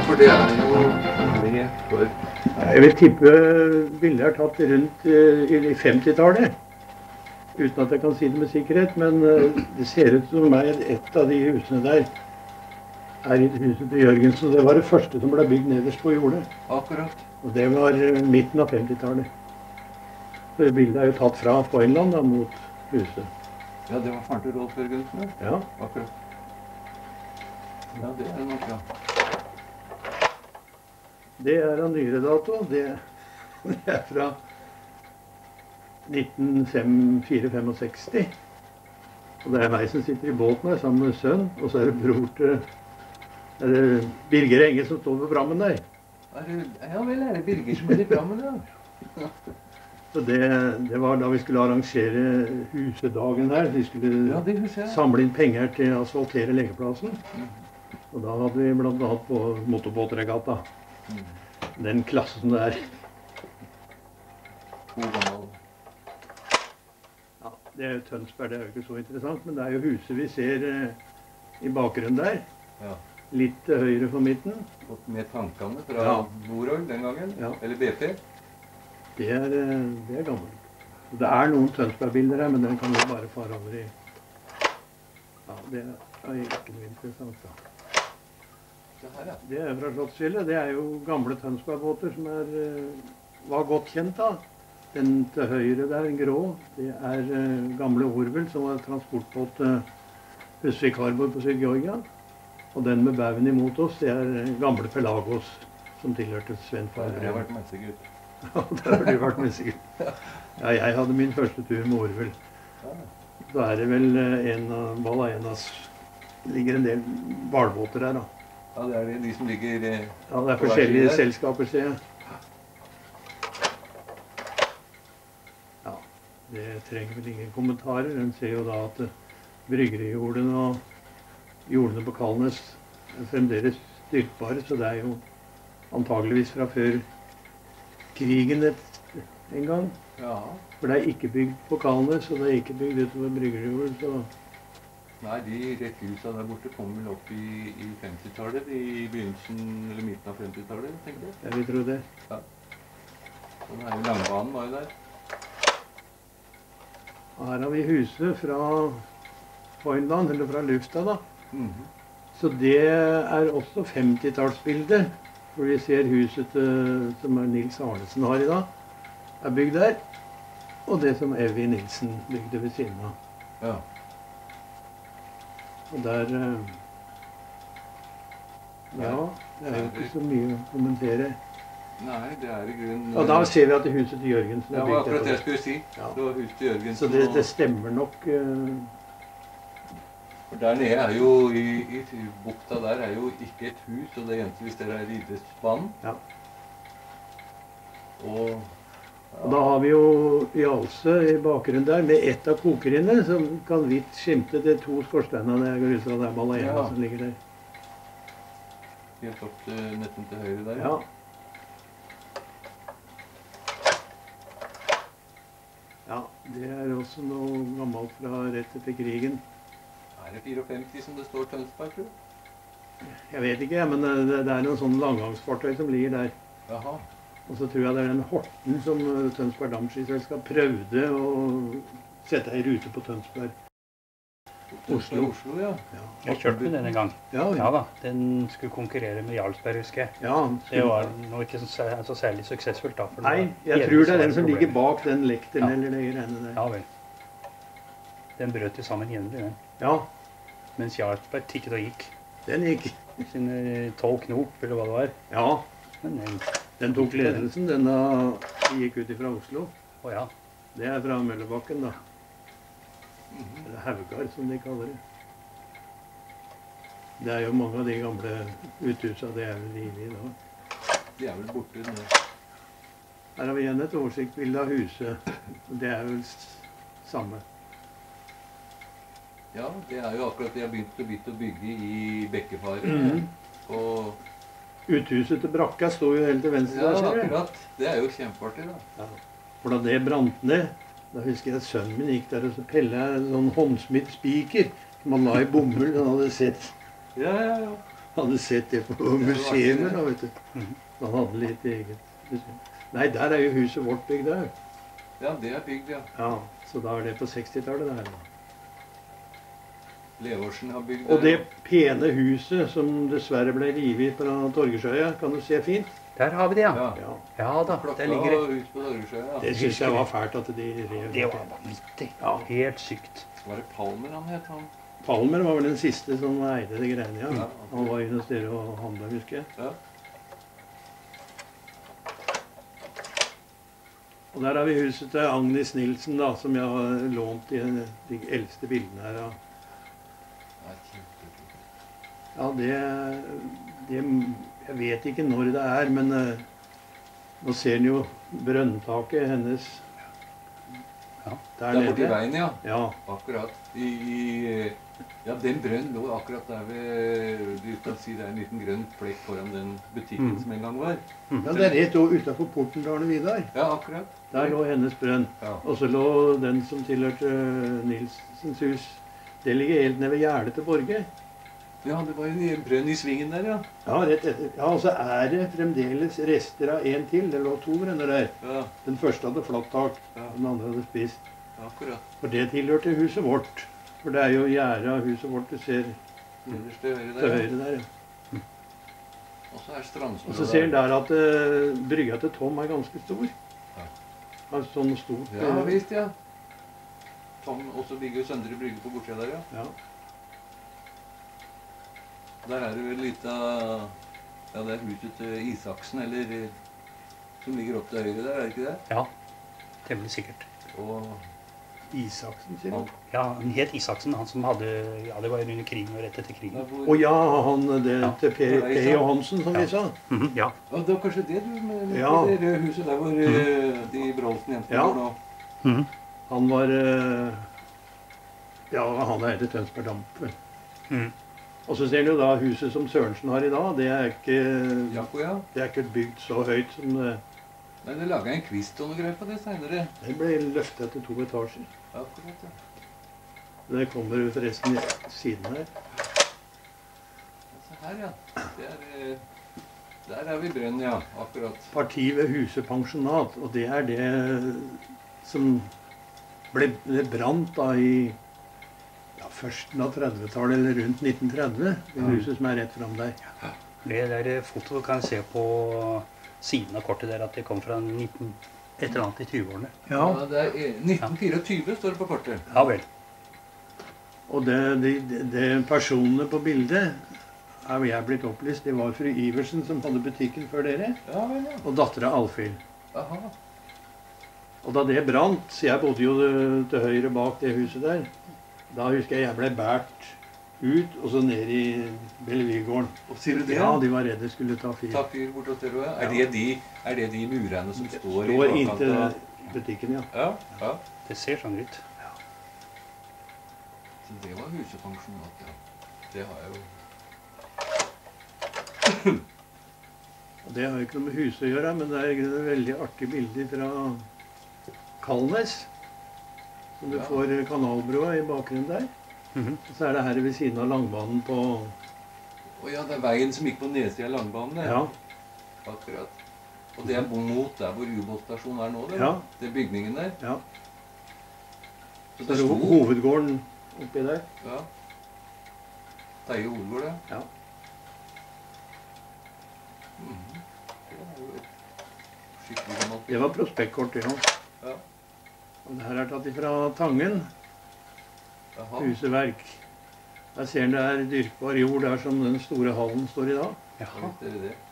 for det jo med for... Jeg vil tippe bildet er tatt rundt i 50-tallet. Uten at jeg kan si det med sikkerhet, men det ser ut som et av de husene der er i huset til Jørgensen. Det var det første som ble bygd nederst på jordet. Akkurat. Og det var midten av 50-tallet. Så bildet er jo tatt fra Foynland da, mot huset. Ja, det var faren til Rolf Jørgensen. Ja. Akkurat. Ja, det nok, ja. Det er av nyere dato. Det er fra 1964-65. Og det er meg som sitter i båten her sammen med sønn. Og så er det bror til Birger Enge som står ved prammen der. Ja vel, er det Birger som er i prammen, ja. Så det var da vi skulle arrangere husedagen her. Vi skulle samle inn penger til å asfaltere lekeplassen. Og da hadde vi blant annet på motorbåtregatta. Den klassen der. Ja, det er jo Tønsberg, det er jo ikke så interessant, men det er jo huset vi ser i bakgrunnen der. Ja. Litt til høyre for midten. Og med tankene fra Borøy den gangen, eller BP. Det er gammelt. Det er noen Tønsberg-bilder her, men den kan vi bare fare over i. Ja, det er ikke noe interessant da. Det er fra Slottsfjellet. Det er jo gamle Tønsberg-båter som var godt kjent da. Den til høyre der, en grå, det er gamle Orvel som var transportbåt til Husvik Harbor på Syd-Georgia. Og den med bauen imot oss, det er gamle Pelagos som tilhørte Sven Farbrød. Jeg har vært messegutt. Ja, der har du vært messegutt. Ja, jeg hadde min første tur med Orvel. Da er det vel ligger en del hvalbåter her da. Ja, det er de som ligger ja, det er forskjellige selskaper, ser jeg. Ja, det trenger vel ingen kommentarer. En ser jo da at bryggerijordene og jordene på Kalnes er fremdeles styrkbare, så det er jo antageligvis fra før krigen en gang. Ja. For det er ikke bygd på Kalnes, og det er ikke bygd utover bryggerijorden, så... Nei, de rekkehusene der borte kom vel opp i 50-tallet, i begynnelsen, eller midten av 50-tallet, tenker jeg. Jeg vil tro det. Ja. Og den her langbanen var jo der. Og her har vi huset fra Foynland, eller fra lufta da. Så det er også 50-tallsbildet, hvor vi ser huset som Nils Arnesen har i dag, er bygd der. Og det som Evy Nilsen bygde ved siden av. Ja. Og der, ja, det er jo ikke så mye å kommentere. Nei, det er i grunnen... Og da ser vi at det huset til Jørgensen er bygd. Ja, akkurat det jeg skulle si. Ja. Det var huset til Jørgensen. Så det stemmer nok. For der nede er jo, i bukta der er jo ikke et hus, og det eneste hvis dere er i idrettsbanen. Ja. Og da har vi jo Jalse i bakgrunnen der, med ett av kokerinnene, som kan vidt skimte de to skorsteinene. Jeg går ut fra det er Balaena som ligger der. Helt opp til, nesten til høyre der. Ja. Ja, det er også noe gammelt fra rett etter krigen. Er det 54 som det står Tønsberg, tror du? Jeg vet ikke, men det er noen sånne langgangsfartøy som ligger der. Jaha. Og så tror jeg det er den Horten som Tønsberg Dampskiselskap prøvde å sette i rute på Tønsberg. Oslo, ja. Jeg kjørte med den en gang. Ja da. Den skulle konkurrere med Jarlsberg, husker jeg. Ja, det var nok ikke så særlig suksessfullt da. Nei, jeg tror det er den som ligger bak den lekteren eller det greiene der. Ja vel. Den brøt jo sammen jevnlig, den. Ja. Mens Jarlsberg tikket og gikk. Den gikk. Sine 12 knop, eller hva det var. Ja. Men den tok ledelsen, den gikk ut fra Oslo. Ja. Det er fra Møllebakken da. Eller Haugar, som de kaller det. Det er jo mange av de gamle uthusene, det er vel livet i dag. De er vel borte nå. Her har vi igjen et oversiktsbilde av huset. Det er vel samme. Ja, det er jo akkurat det jeg har begynt å bygge i Bekkefaret. Og uthuset til Brakka står jo helt til venstre. Ja, akkurat. Det er jo kjempeartig da. Ja. For da det brant ned, da husker jeg at sønnen min gikk der og så pellet en sånn håndsmidt spiker som han la i bomull, han hadde sett. Ja. hadde sett det på museet, da, vet du. Han hadde litt eget museum. Nei, der er jo huset vårt bygd òg. Ja, det er bygd, ja. Ja, så da er det på 60-tallet, det her. Da. Levorsen har bygd Og det pene huset som dessverre ble revet fra Torgersøya, kan du se fint? Der har vi det, ja. Ja. Ja. Ja da, Klokka der ligger det. ut på Dørgesjø, ja. Det syns jeg var fælt at de rev. Det var vanvittig. Ja. Helt sykt. Var det Palmer han het, han? Palmer var vel den siste som eide de greiene, ja. Ja. Han var inne hos dere og handla, husker jeg. Ja. Og der har vi huset til Agnes Nilsen, da, som jeg har lånt i de eldste bildene her. Ja. Nei, kjempefint. Ja, det jeg vet ikke når det er, men nå ser en jo brønntaket hennes Ja. der Der borti nede. veien, ja. Ja, Akkurat. Ja, den brønnen lå akkurat der ved Du kan si det er en liten grønn flekk foran den butikken som en gang var. ja, det er rett utafor porten til Arne Vidar. Ja, akkurat. Der lå hennes brønn. Ja. Og så lå den som tilhørte Nilsens hus. Det ligger helt nede ved gjerdet til Borge. Ja, det var en brønn i svingen der, ja. Ja, rett etter. Ja, og så er det fremdeles rester av en til. Det lå 2 brønner der. Ja, Den første hadde flatt tak, Ja. den andre hadde spist. akkurat. For det tilhørte huset vårt. For det er jo gjerdet av huset vårt du ser Nederst til høyre til der. Ja. høyre der. Ja. Og så er Strandstua Og så ser en der at brygga til Tom er ganske stor. Ja. Altså sånn stort. Ja visst, ja. Tom, og så ligger jo Søndre Brygge på bortsida der, ja. Ja. Der er det vel litt av Ja, det er huset til Isaksen, eller som ligger opp til høyre der, er det ikke det? Ja, temmelig sikkert. Og Isaksen, sier han, du? Ja, han het Isaksen, han som hadde Ja, det var under krigen og rett etter der krigen. hvor, Å ja, han det Ja. til Per Johansen, som vi sa. Ja. Ja, det var kanskje det du med Ja. det røde huset der hvor de Brolsen-jentene Ja. går nå. Mhm. Han var Ja, han er til Tønsberg Damp, vel. Mhm. Og så ser du da huset som Sørensen har i dag. Det er ikke, Jakko, ja. det er ikke bygd så høyt som det. Nei, det laga en kvist og noe greier på det seinere. Det ble løftet til 2 etasjer. Akkurat, ja. Det kommer jo forresten i siden her. Se her, ja. Der er vi brønn, ja. Akkurat. Parti ved Huset pensjonat, og det er det som ble brant da i førsten av 30-tallet, eller rundt 1930. Det huset som er rett fram der. Det der fotoet kan jeg se på siden av kortet der at det kom fra et eller annet i 20-årene. Ja, det er 1924 står det på kortet. Ja vel. Og de personene på bildet er jeg blitt opplyst. Det var fru Iversen som hadde butikken før dere, Ja vel, ja. og dattera Alfhild. Aha. Og da det brant, så jeg bodde jo til høyre bak det huset der, da husker jeg ble båret ut og så ned i Bellevuegården. Og sier du det? Ja, de var redde skulle ta fyr. Ta fyr bortåt der òg. Er det de murene som står i Står bakkant inntil av butikken, ja. Ja, ja. Det ser sånn ut. Så det var husepensjonat, ja. Det har jeg jo. Og det har jo ikke noe med huset å gjøre, men det er et veldig artig bilde fra Kalnes. Som du Ja. får kanalbroa i bakgrunnen der. Mhm. Og så er det her ved siden av langbanen på Å ja, det er veien som gikk på nedsida av langbanen, det. Ja, Akkurat. Og det er mot der hvor ubåtstasjonen er nå, det? Ja. Det er bygningen der? ja. Så Så det er det sto hovedgården oppi der. Ja. Teie hovedgård, ja. Ja. Mhm. Det er jo et skikkelig gammelt Det var prospektkort, ja. Ja. Og det her er tatt ifra Tangen, Jaha. huseverk. Der ser en det er dyrkbar jord der som den store hallen står i dag. Ja, Jaha. visst er det det.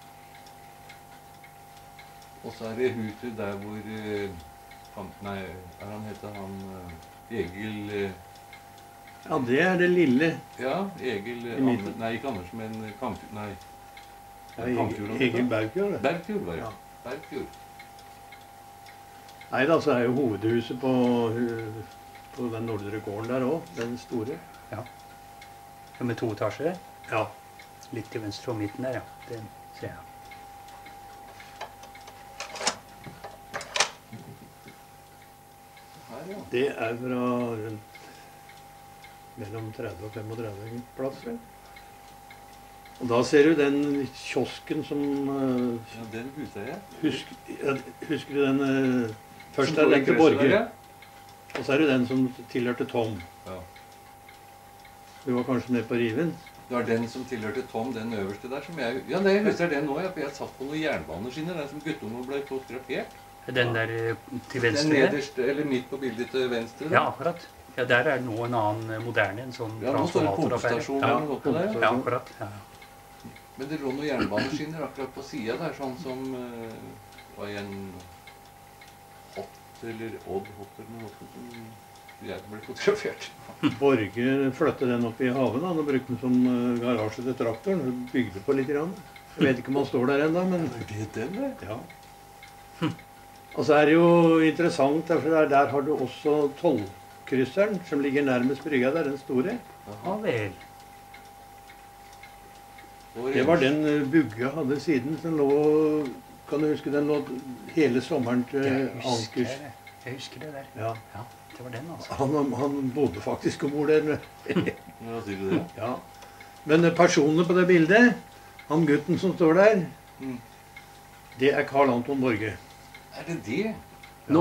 Og så er det huset der hvor Nei, han heter Egil Ja, det er det lille. Ja, Egil I midten. Nei, ikke Andersen, men Kamfjord. Nei. Ja, Kamfjord, han Egil heter. Bergfjord. det. Bergfjord var det. Ja. Bergfjord. Nei da, så er jo hovedhuset på den nordre gården der òg. Den store. Ja, med 2 etasjer. Ja. Litt til venstre og midten der, ja. Det ser jeg. Her, ja. Det er fra rundt mellom 30 og 35 plasser. Og da ser du den kiosken som Ja, den huset jeg. Husker du den først Som er går i den til krøsset Borge, der, ja. og så er det den som tilhørte Tom. Ja. Du var kanskje med på Riven? Det var den som tilhørte Tom, den øverste der, som jeg... Ja, jeg husker den nå, ja, for jeg satt på noen jernbaneskinner, der som guttunge ble fotografert. Den der til venstre Den der? nederste, eller midt på bildet til venstre. Ja, akkurat. Ja, der er nå en annen moderne, en sånn Ja, nå står det pumpestasjon Ja, eller noe på der. ja, akkurat. Ja. Men det lå noen jernbaneskinner akkurat på siden der, sånn som var en Hott eller Odd Hott eller noe som jeg ble fotografert. Borge flyttet den opp i haven da, og brukte den som garasje til traktoren. Hun bygde på litt grann. Jeg vet ikke om han står der enda, men... Er det den der? Ja. Og så er det jo interessant, for der har du også tollkrysseren, som ligger nærmest brygga der, den store. Ja vel. Det var den Bugge hadde siden, som lå, kan du huske, den lå hele sommeren til Ankers. Jeg husker det der. Ja. Ja, det var den altså. Han bodde faktisk om bord der. Ja, sier du det? Ja. Men personene på det bildet, han gutten som står der, Mm. det er Karl Anton Borge. Er det det? Nå.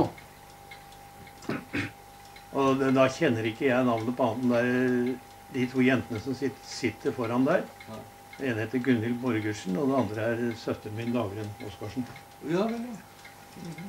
Og da kjenner ikke jeg navnet på han der, de to jentene som sitter foran der. Ja. Den ene heter Gunhild Borgersen, og den andre er søsteren min, Dagren Oskarsen. Ja, vel, ja.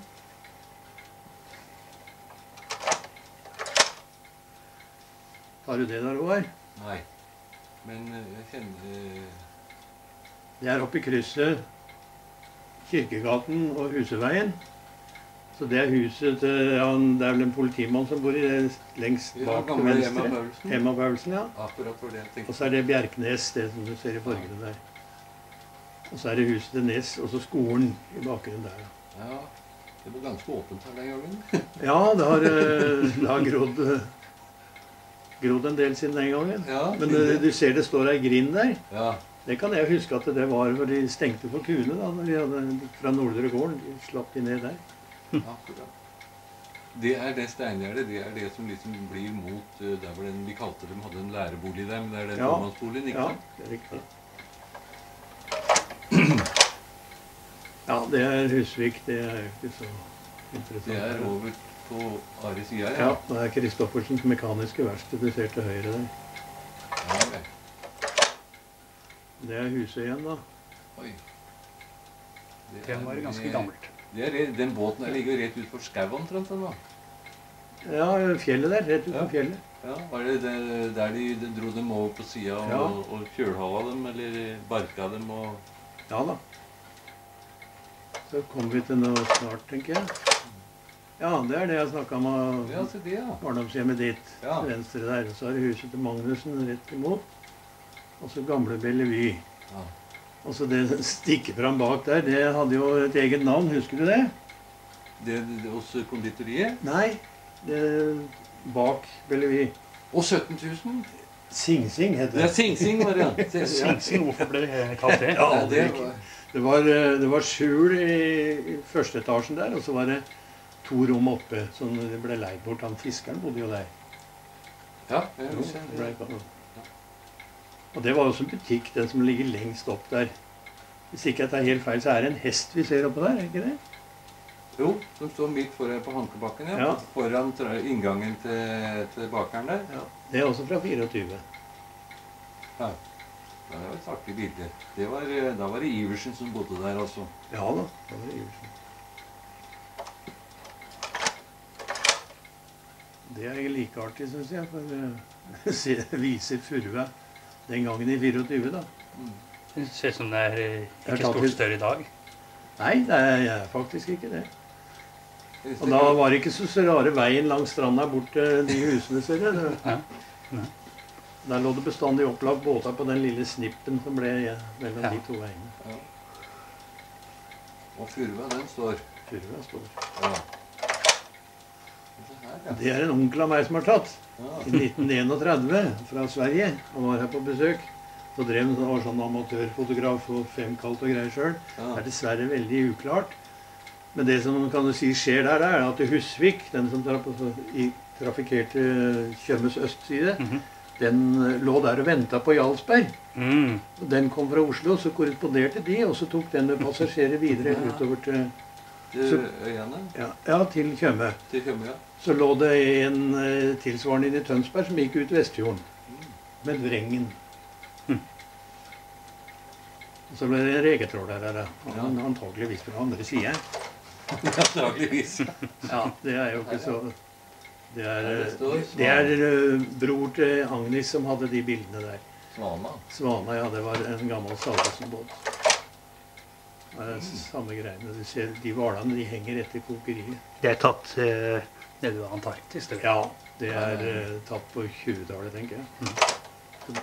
Tar du det der, Håvard? Nei. Men jeg kjenner... Det er oppe i krysset Kirkegaten og Huseveien. Så det er huset til, ja, det er vel en politimann som bor i det lengst Ja, bak til gamle Emma venstre. Paulsen. Emma Paulsen, ja. Akkurat for det jeg tenkte. Og så er det Bjerknes, det som du ser i fargene der. Og så er det huset til Nes, og så skolen i bakgrunnen der. Ja, det var ganske åpent her den gangen. Ja, det har grodd en del siden den gangen. Ja, Men du ser det står ei grind der. ja. Det kan jeg huske at det var hvor de stengte for kuene da, når de hadde fra Nordre gården. De slapp de ned der. Akkurat. Det er det steingjerdet, det er det som liksom blir mot der hvor vi kalte dem, hadde en lærebolig der, men det er den Ja. tomannsboligen, ikke Ja, sant? det er riktig. Ja, det er Husvik. Det er jo ikke så interessant. Det er over på Ari sida, Ja, det er Kristoffersens mekaniske verksted du ser til høyre der. Ja, vel. Det er huset igjen, da. Oi. Den var ganske gammelt. Den båten her ligger rett ut for skau omtrent da. Ja, fjellet der. Rett utenfor Ja. fjellet. Ja, var det der de dro dem over på sida og, Ja. og kjølhava dem, eller barka dem og... Ja da. Så kommer vi til noe snart, tenker jeg. Ja, det er det jeg snakket om. Ja, se det, ja. Barndomshjemmet ditt, Ja. til venstre der. Og så er det huset til Magnussen rett imot. Og så gamle Bellevue. Ja. Og så det stikker fram bak der, det hadde jo et eget navn, husker du det? Det hos konditoriet. Nei, det bak Bellevue. Og 17 000. Sing Sing heter Det er det. Sing-Sing, var det, ja. Sing-Sing, hvorfor ble det kalt det? Ja, det var... Det var skjul i første etasjen der, og så var det 2 rom oppe, som det ble leid bort. Han fiskeren bodde jo der. Ja, jeg Jo, husker det ble det. ikke- Og det var også en butikk, den som ligger lengst opp der. Hvis ikke jeg tar helt feil, så er det en hest vi ser oppå der, er ikke det? Jo, som står midt foran på Hankebakken, ja. Ja. Foran inngangen til bakeren der. Ja. Det er også fra 24. Ja. Det var et artig bilde. Da var det Iversen som bodde der også. Ja da, det var Iversen. Det er like artig, synes jeg, for det viser furua den gangen i 24 da. Det ser ut som det er Jeg ikke tar stort til- større i dag. Nei, det er faktisk ikke det. Og da var det ikke så rare veien langs stranda bort til de husene, ser du. Ja. Der lå det bestandig opplagt båter på den lille snippen som ble mellom Ja. de to veiene. Ja. Og furua, den står. Furua står. Ja. Det her, ja. Det er en onkel av meg som har tatt. Ja. I 1931 fra Sverige. Han var her på besøk. Så drev han var sånn amatørfotograf og femkalt og greier sjøl. Ja. Det er dessverre veldig uklart. Men det som kan du si skjer der, er at Husvik, den som trafikkerte Tjømes østside, Mhm. den lå der og ventet på Jarlsberg. Mm. Og den kom fra Oslo, så korresponderte de, og så tok den med passasjerer videre utover til, Til øyene? ja, til Tjøme. Til Tjøme, ja. Så lå det en tilsvarende inn i Tønsberg som gikk ut Vestfjorden. Med Vrengen. Og så ble det en regetråler der, han antageligvis på den andre siden. Antageligvis. Ja, det er jo ikke så... Det det er bror til Agnes som hadde de bildene der. Svana. Svana, ja, det var en gammel Salvesen-båt. Det er samme greiene. Du ser, de hvalene, de henger etter kokeriet. Det er tatt nede ved Antarktis, det. Ja, det er tatt på 20-tallet, tenker jeg.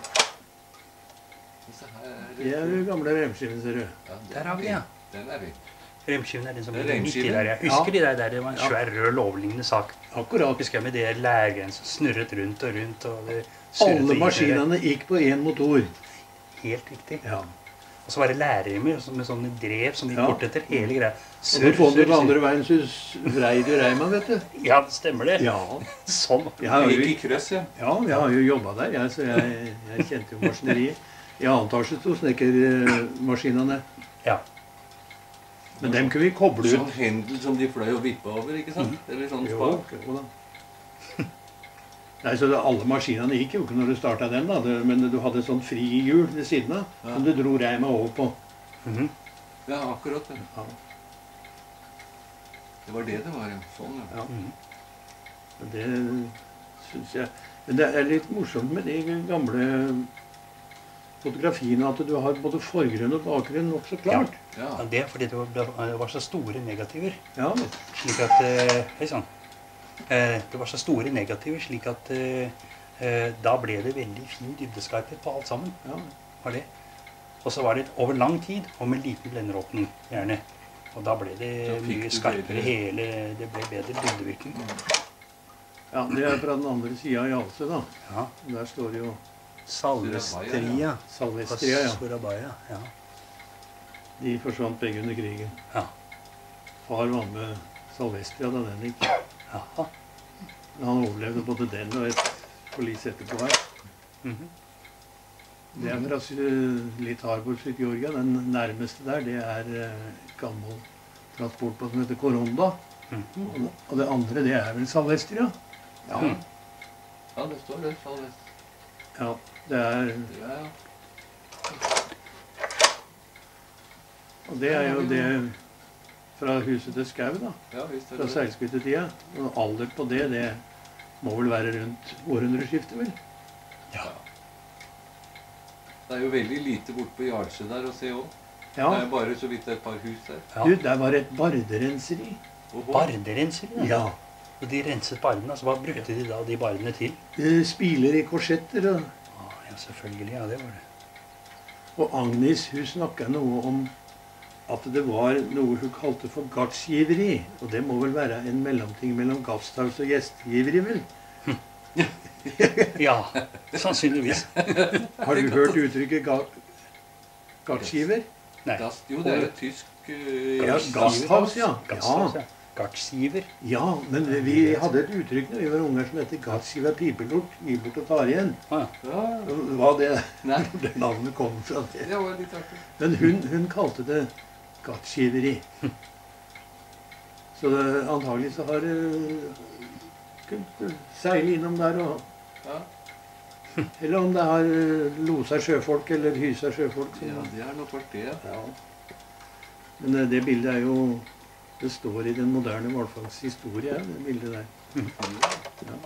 Det er jo gamle remskiven, ser du. Ja, Der har vi, ja. Den er vi. Remskiven er den som Det er ligger midt i remskiven. der. Jeg husker Ja. de der, det var en svær rød lovlignende sak. Akkurat. Husker jeg med det lærgreien som snurret rundt og rundt. Og det surret Alle i maskinene gikk på én motor. det. Helt riktig. Ja. Og så var det lærremer med sånne drev som gikk Ja. bort etter hele greia. Og når kom du på andre veien, så vrei du reima, vet du. Ja, det stemmer det. Ja. Sånn. Jeg har Vi gikk jo, i krøss, ja. ja, jeg har jo jobba der, jeg, så jeg kjente jo maskineriet. I annen etasje sto snekkermaskinene. Ja. Men dem kunne vi koble Sånn ut. hendel som de fløy og vippa over, ikke sant? Eller sånn Jo, spak. jo da. Nei, så alle maskinene gikk jo ikke når du starta den, da. Men du hadde sånn frihjul ved siden av, Ja. som du dro reima over på. Mhm. Ja, akkurat det. Ja. Det var det var, ja. Sånn, ja. Ja. Mhm. Og det syns jeg. Men det er litt morsomt med de gamle fotografiene at du har både forgrunn og bakgrunn nokså klart. Ja, Ja. det er fordi det var så store negativer. Ja. Slik at hei sann. Det var så store negativer, slik at da ble det veldig fin dybdeskarphet på alt sammen. Ja. Var det. Og så var det over lang tid, og med liten blenderåpning, gjerne. Og da ble det Da fikk mye du skarpere bedre- hele. Det ble bedre dybdevirkning. Ja, det er fra den andre sida av Jalse, da. Ja. Der står det jo Salvestria. Salvestria, ja. Surabaya. Ja. De forsvant begge under krigen. Ja. Far var med Salvestria da den gikk. Jaha. Han overlevde både den og et forlis etterpå her. Mhm. Det er fra litt Harbor sitt Georgia. Den nærmeste der, det er gammel transportbåt som heter Coronda. Mhm. Og det andre, det er vel Salvestria. Ja. Ja, det står det. Salvest. Ja, det er, Ja, ja. og det er jo det fra huset til Skau, da. Ja, visst er Fra det det. seilskutetida. Og alder på det, det må vel være rundt århundreskiftet, vel? Ja. Det er jo veldig lite borte på Jarlse der å se òg. Ja. Det er bare så vidt et par hus der. Ja. Du, der var et barderenseri. Oho. Barderensere? Ja. Og de renset bardene. Altså, hva brukte de da de bardene til? Spiler i korsetter. Ja, selvfølgelig. Ja, det var det. Og Agnes, hun snakka noe om at det var noe hun kalte for gardsgiveri. Og det må vel være en mellomting mellom gasthaus og gjestgiveri, vel? Ja, sannsynligvis. Har du hørt uttrykket gardsgiver? Nei. Jo, det er et tysk Ja, gasthaus, ja. Gasshaus, ja. Gardsgiver. Ja, men vi hadde et uttrykk når vi var unger som heter gardsgiver pipelort. Gi bort og tar igjen. Ah, ja. Ja, Hva det, nei, det navnet kom fra det. det var litt artig. Men hun kalte det gardsgiveri. Så antagelig så har kunnet seile innom der og Ja, eller om det har losa sjøfolk eller hysa sjøfolk. ja det er nok vært det. Ja. Men det bildet er jo det står i den moderne hvalfangs historie, det bildet der. Ja.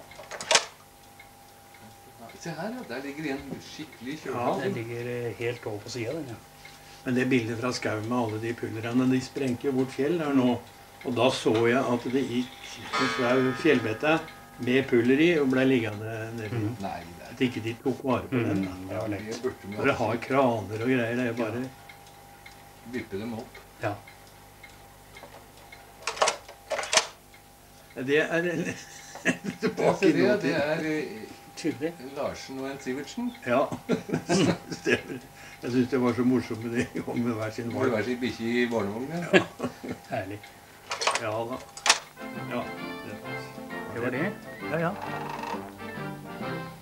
Se her, ja. Der ligger en skikkelig Ja, kjølhals. Den ligger helt over på sida, den. Ja. Men det bildet fra Skau med alle de pullerene, de sprengte jo bort fjell her nå. Og da så jeg at det gikk en svær fjellbette med puller i og ble liggende nedi. Nei, det At ikke de tok vare på den. Da. Det var er lett. det burde vi Bare har kraner og greier, det er bare vippe dem opp. Ja. Det er Ja, tilbake se i det, det nåtid. er Tydelig. Larsen og en Sivertsen. Ja, stemmer. Jeg syns det var så morsomt med de kom med hver sin Må jo valg. være sin bikkje i barnevognen. Herlig. Ja da. Ja, Det var det. Ja, ja.